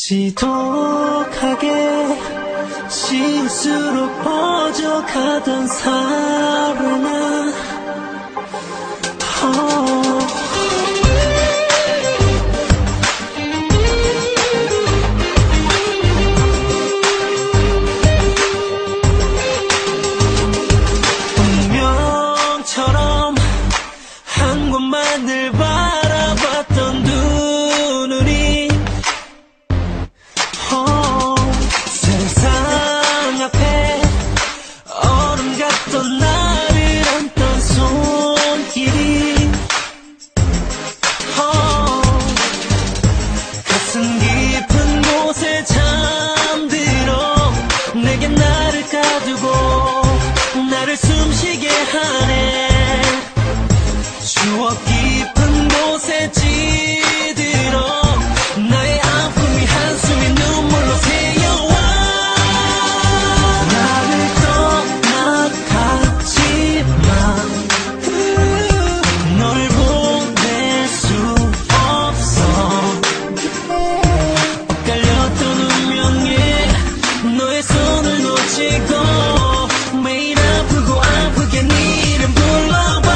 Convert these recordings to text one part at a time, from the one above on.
지독하게 실수로 퍼져가던 사랑아. 운명처럼 한 곳만을 바라봤던 두 눈이 세상 앞에 얼음 같던 나를 안던 손길이 가슴 깊은 곳에 잠들어 내게 나를 가두고 나를 숨쉬게 하네. 추억 깊은 곳에 찌들어 나의 아픔이 한숨이 눈물로 새어와. 나를 떠나가지마. 널 보낼 수 없어. 엇갈렸던 운명에 너의 손을 놓치고 매일 아프고 아프게 네 이름 불러봐.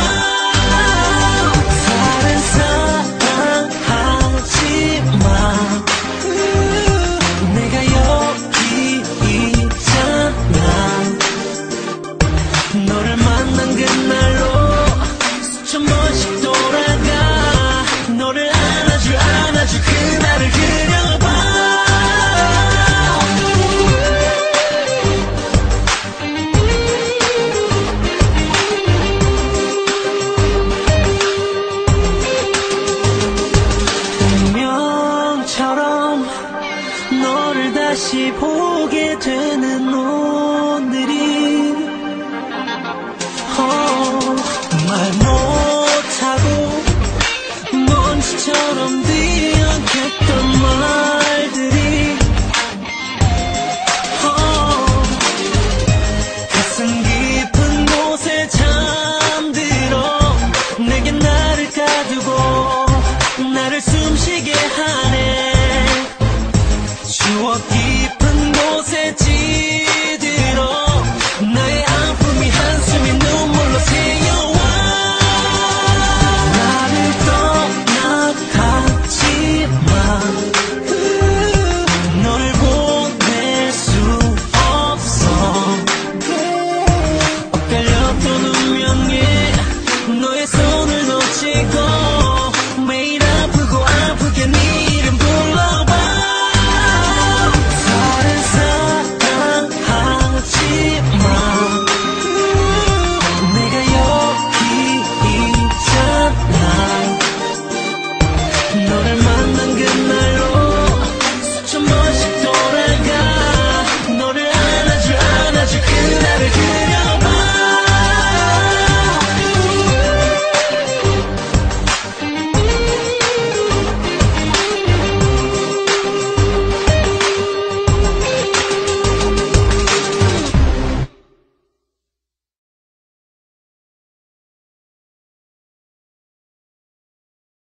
너를 만난 그날로 수천 번씩 돌아가 너를 안아줄 그날을 그려봐. 운명처럼 너를 다시 보게 되는 오늘이 말 못하고 먼지처럼 뒤엉켰던 말들이 가슴 깊은 곳에 잠들어 내게 나를 가두고 나를 숨쉬게 하네. 추억 깊은 곳에 찌들어 나의 아픔이 한숨이 눈물로 새어와. 나를 떠나가지마. 널 보낼 수 없어. 엇갈렸던 운명에 너의 손을 놓치고